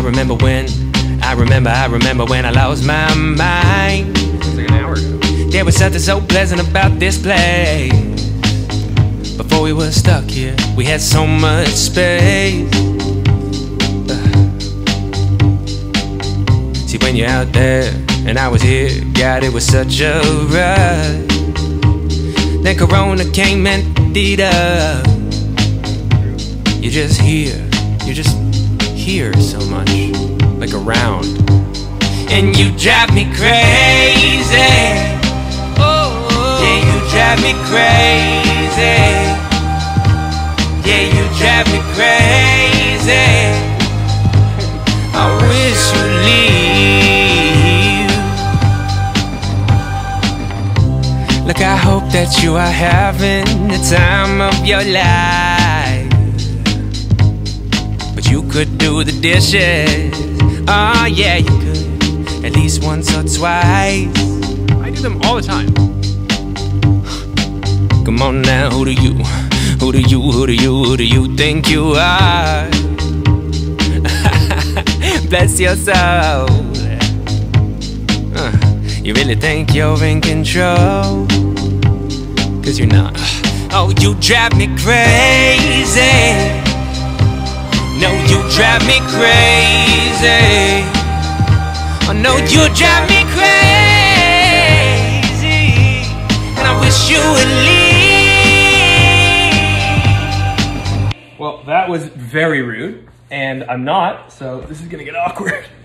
remember when I lost my mind. It's like an hour ago. There was something so pleasant about this place. Before we were stuck here, we had so much space. See, when you're out there and I was here, God, it was such a rush. Then Corona came and beat up. You're just here so much, like around. And you drive me crazy. Oh, yeah, you drive me crazy. Yeah, you drive me crazy. I wish you'd leave. Look, I hope that you are having the time of your life. But you could do the dishes. Oh yeah, you could. At least once or twice. I do them all the time. Come on now, who do you think you are? Bless your soul. You really think you're in control? 'Cause you're not. Oh, you drive me crazy. No, you drive me crazy. Oh no, you drive me crazy. And I wish you would leave. Well, that was very rude, and I'm not, so this is gonna get awkward.